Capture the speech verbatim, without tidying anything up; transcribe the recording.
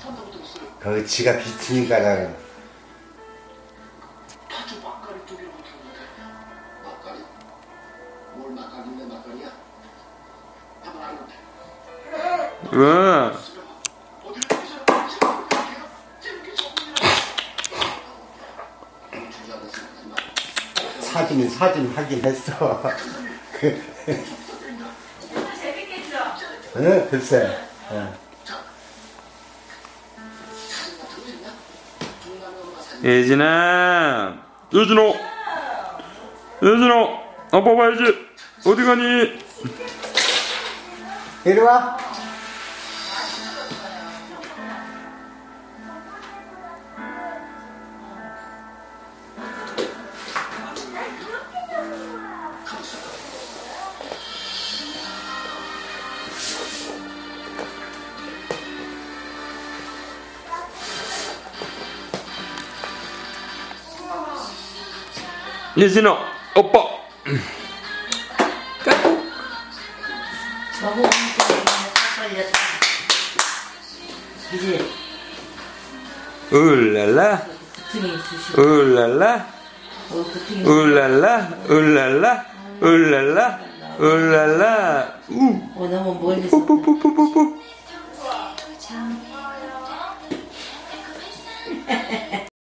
그 지가 비트니까는. 파주 막걸리 쪽이라고 들었는데. 막걸리? 뭘 막걸리인데 막걸리야? 한번 알려줘. 왜? 사진 사진 하긴 했어. 그. 재밌겠죠? 네, 글쎄. 네. 예진아, 예진아, 예진아, 아빠 봐야지. 어디 가니? 이리 와. 예진아, 오빠. 너무 걸렸다. 이제 울랄라, 부팅이 주시고. 울랄라, 어, 부팅이. 울랄라, 울랄라, 울랄라, 울랄라. 우. 어, 너무 멀리 있었다. 뽀뽀뽀뽀뽀뽀.